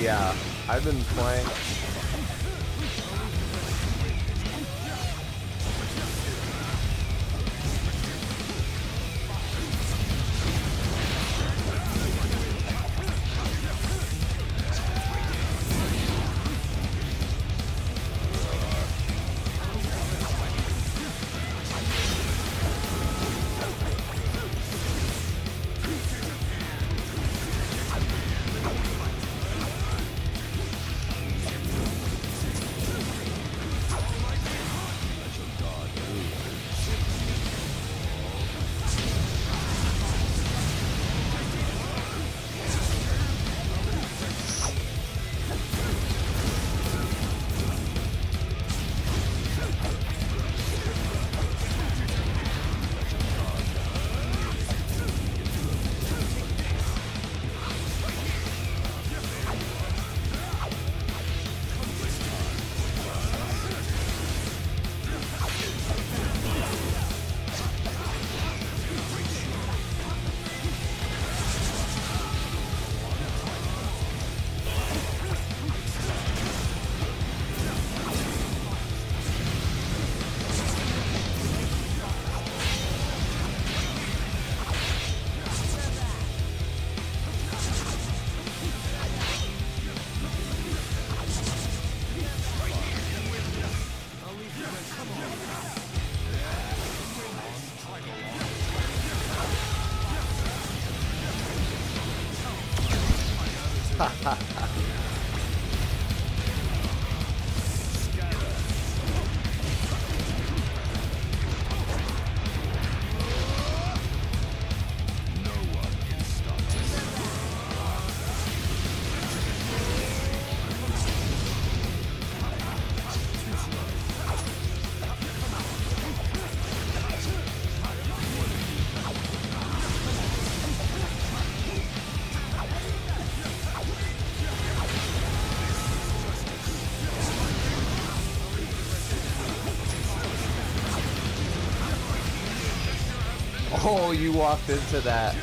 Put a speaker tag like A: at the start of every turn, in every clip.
A: Yeah, I've been playing. Oh, you walked into that.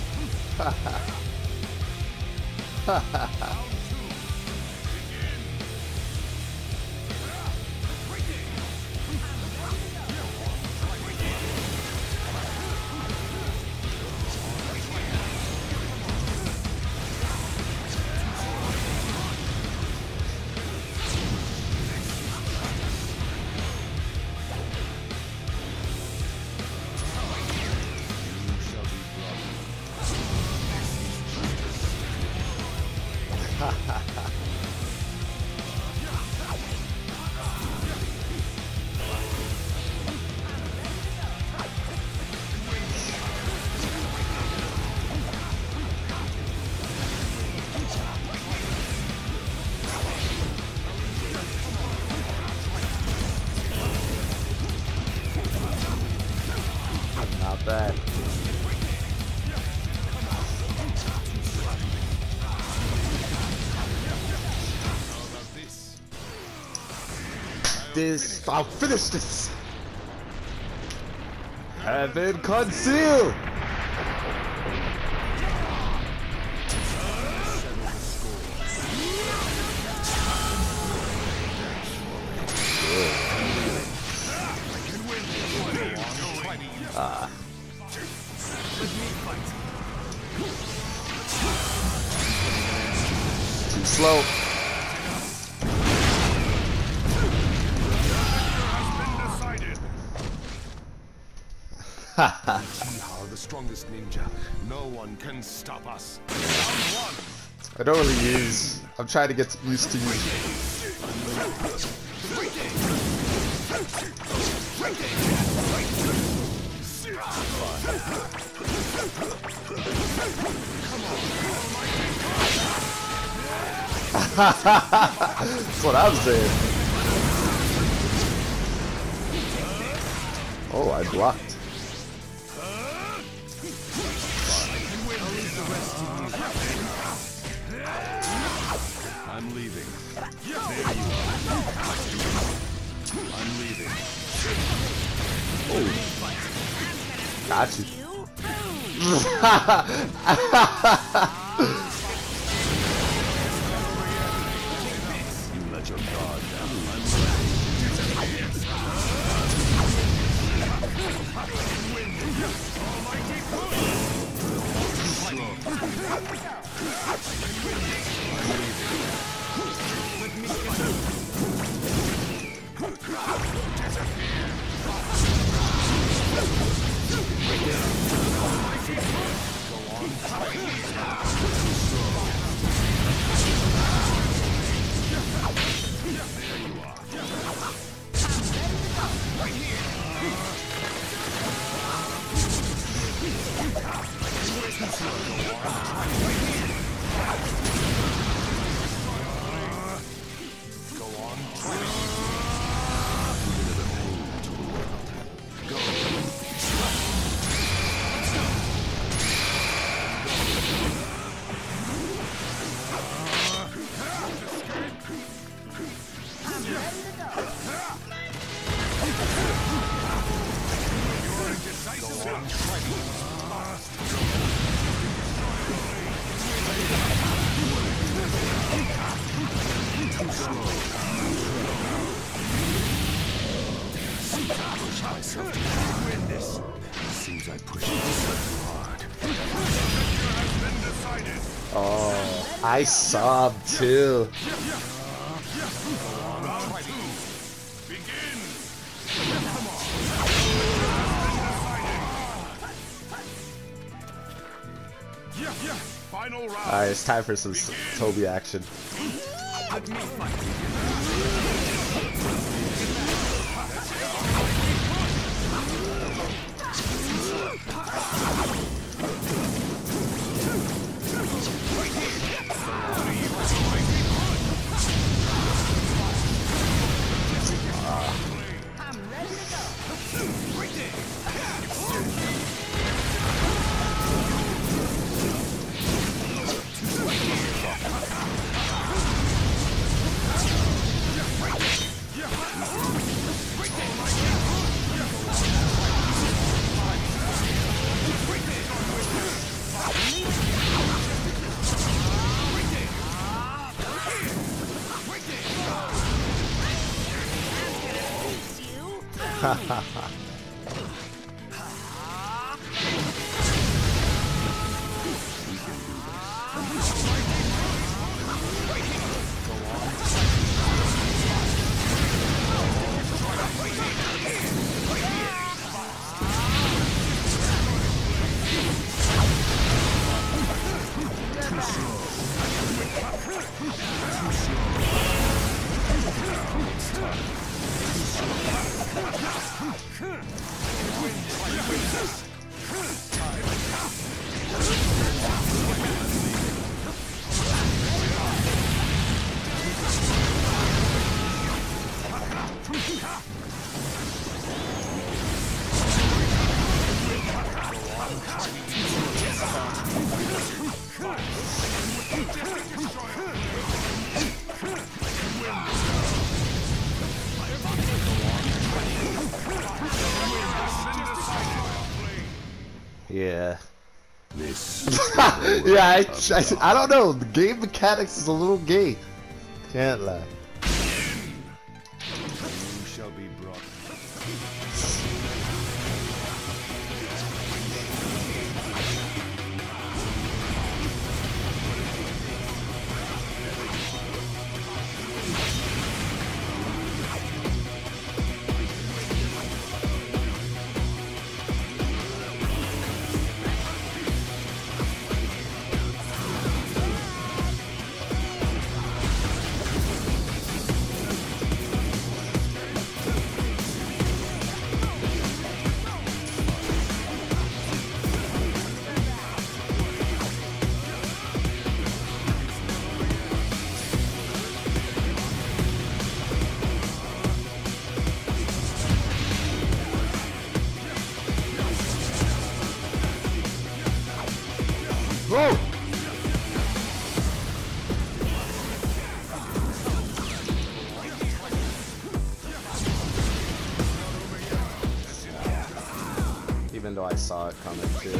A: Not bad. I'll finish this. Heaven conceal. Too slow.
B: Awhile, the strongest ninja. No one can stop us.
A: I don't really use. I'm trying to get used to using. That's what I'm saying. Oh, I blocked.
B: I'm leaving. There you are. I'm leaving.
A: Oh. Got you.
B: Seems I pushed myself too hard.
A: Oh, I sobbed too. Alright, it's time for some Toby action. Yeah. Yeah, I don't know. The game mechanics is a little gay. Can't lie.
B: You shall be brought.
A: Whoa! Even though I saw it coming too.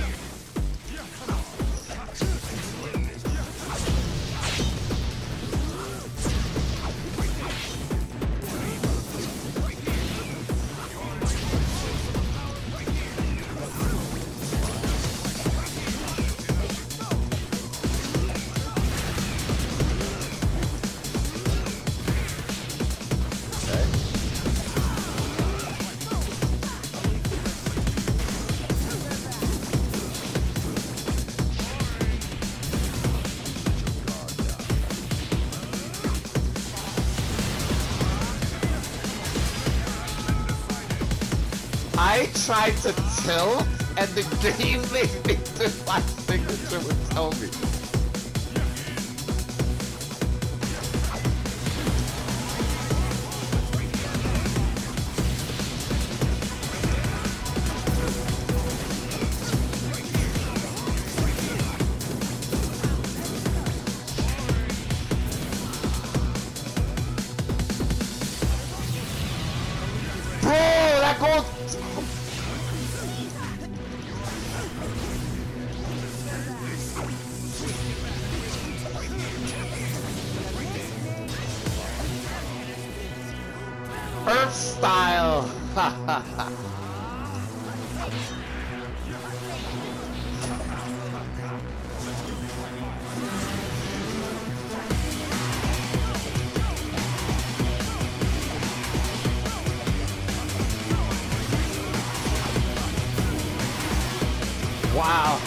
A: I tried to tilt and the game made me do my signature with Toby. Bro, that goes. Earth style. Ha ha ha. Wow.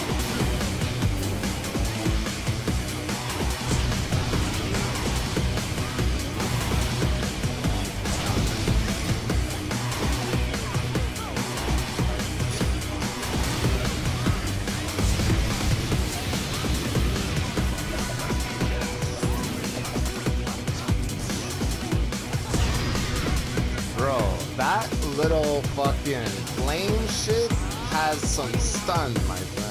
A: Bro, that little fucking flame shit has some stun, my friend.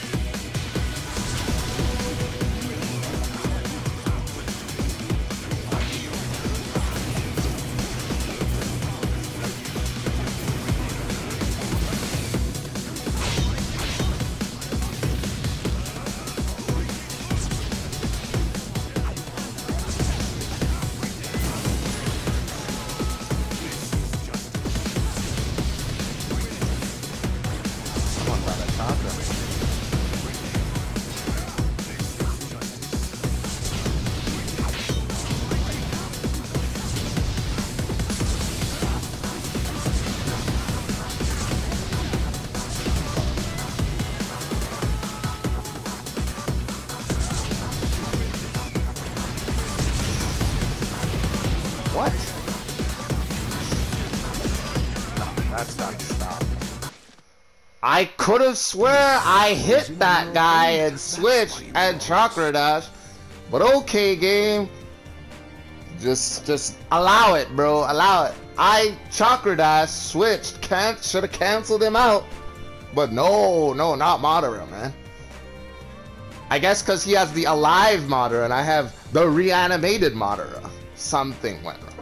A: What? No, that's not to stop. I could have swear I hit that guy and switched and chakra dash, but okay, game. Just allow it, bro. Allow it. I chakra dash, switched, should have canceled him out, but no, not Madara, man. I guess because he has the alive Madara and I have the reanimated Madara. Something went wrong.